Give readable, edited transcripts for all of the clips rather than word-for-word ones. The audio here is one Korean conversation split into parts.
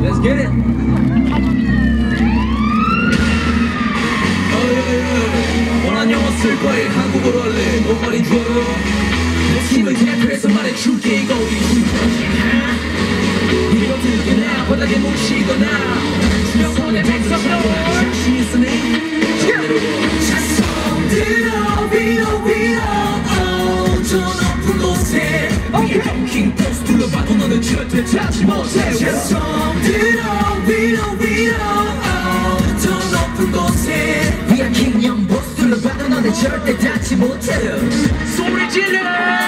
Let's get it. 원한 영어 쓸 거에 한국어로 할래. 뭔 말인 줄 알아? 내 팀을 대표해서 말해줄게. 이거 우리 이거 들거나 바닥에 묻히거나 주변권에 백성으로 자신 있으니 자성들어 위로 저 높은 곳에 위에 덩킹 버스 둘러봐도 너는 절대 찾지 못해 자성들어 위로 저 높은 곳에 위에 킹형 버스 둘러봐도 너는 절대 닿지 못해 소리 질러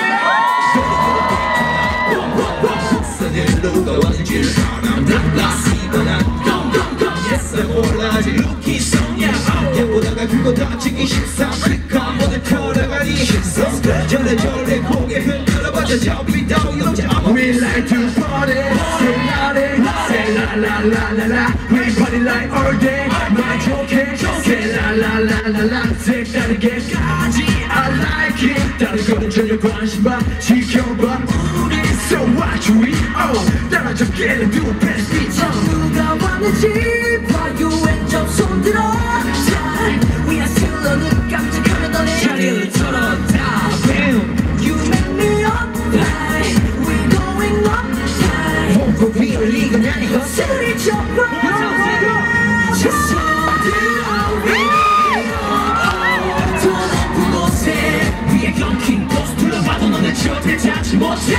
누가 왔는지를 나시거나 yes 몰라지 루키 성향 야보다가 그거 다 찍기 쉽사 클릭하 모두 털어가니 시선 절레절레 고개 흔들어봐자 잡이 따위 없지 We like to party say naughty say la la la la la We party like all day 말 좋게 say la la la la la 색다르게까지 I like it 다른 거는 전혀 관심 마 지켜봐 우리 So what we owe 따라잡기를 do best beat 누가 왔는지 봐요 왼쪽 손들어 We are still on the 깜짝하면 너네 자리를 털었다 You make me up high We going up high 홍보 위를 이건 아니고 소리 쳐봐 저 손들어 더 높은 곳에 위에 경킹 버스 둘러봐도 너네 절대 닿지 못해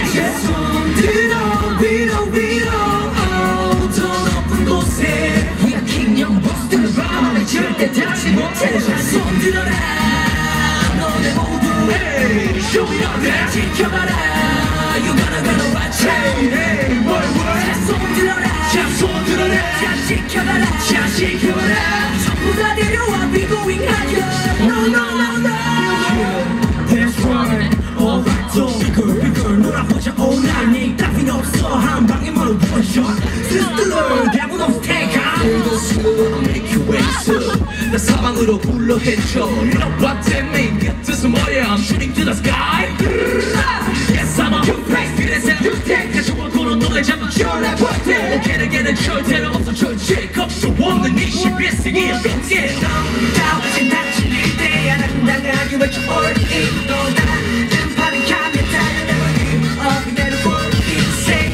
위로 더 높은 곳에 위에 킹형 버스 둘러봐도 너네 절대 닿지 못해 손 들어라 너네 모두 Hey show me your dance 지켜봐라 You gonna watch Hey hey what 손 들어라 손 들어라 자 지켜봐라 자 지켜봐라 전부 다 데려와 We going higher No no no no That's right Alright 또 비글 놀아보자 all night 따윈 없어 한 방에 모두 one shot Sister 대본 없어 take out I'll make you wait 나 사방으로 불러 해줘 You know what that mean 뜻은 뭐야 I'm shooting to the sky Yes I'm a new place 그래서 you take 가져와 고는 노래 잡아 전화 볼때 오케는 절대로 없어 절책 없어 없는 21세기의 빈길 나오진 다칠 때 당당하게 외쳐 all in 또 다른 파는 가면 달려내고 give up 이대로 work it say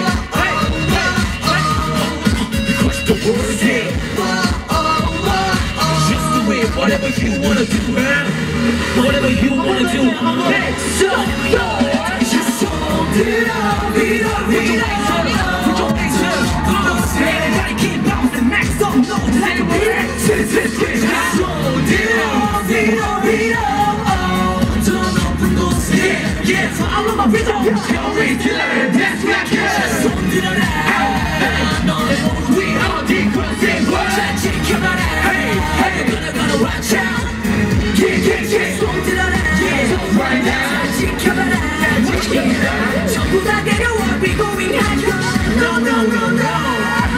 Because the world say Just do it whatever you wanna do Whatever you wanna do Hey so just 손들어 위로 Put your hands up Put those hands Gotta keep bouncing next song No like a break 손들어 위로 더 높은 곳에 Yeah follow my rhythm You're killer That's what I care 손들어라 너네 모두 we are the crazy world 잘 지켜봐라 Hey hey gonna watch out Yeah 손들어라 Yeah right now 잘 지켜봐라 전부 다 데려와 We going higher No no no no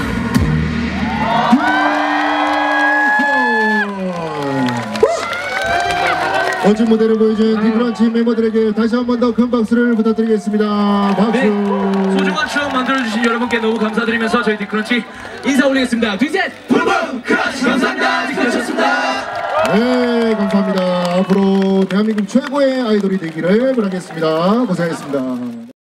멋진 무대를 보여준 디크런치 멤버들에게 다시 한 번 더 큰 박수를 부탁드리겠습니다. 박수. 네, 소중한 추억 만들어주신 여러분께 너무 감사드리면서 저희 디크런치 인사 올리겠습니다. 둘, 셋! 붐붐 크런치 감사합니다. 디크런치였습니다. 네, 감사합니다. 앞으로 대한민국 최고의 아이돌이 되기를 바라겠습니다. 고생하셨습니다.